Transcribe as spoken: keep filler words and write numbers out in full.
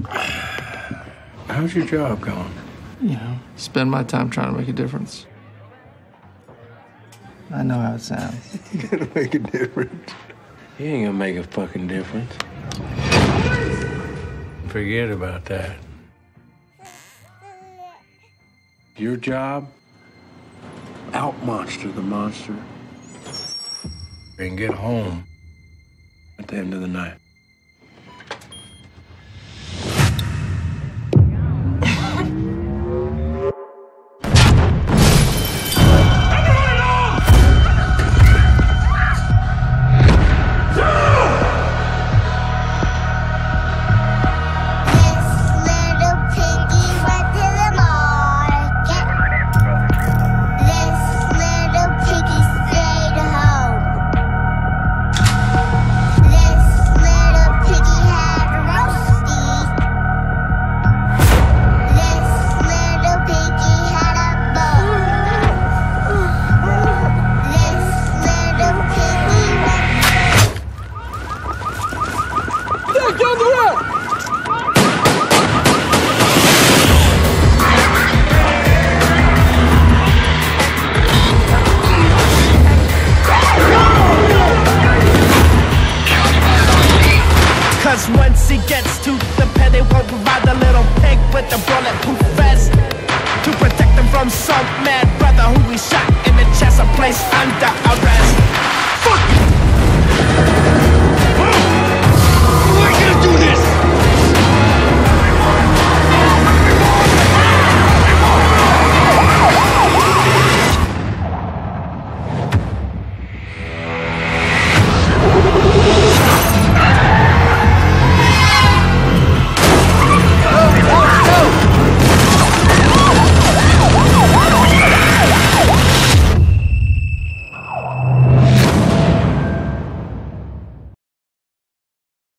How's your job going? You know, spend my time trying to make a difference. I know how it sounds. You gotta make a difference. You ain't gonna make a fucking difference. Forget about that. Your job, out-monster the monster, and get home at the end of the night. Once he gets to the pen, they won't provide the little pig with the bulletproof vest to protect him from some mad brother who we shot in the chest and placed under arrest.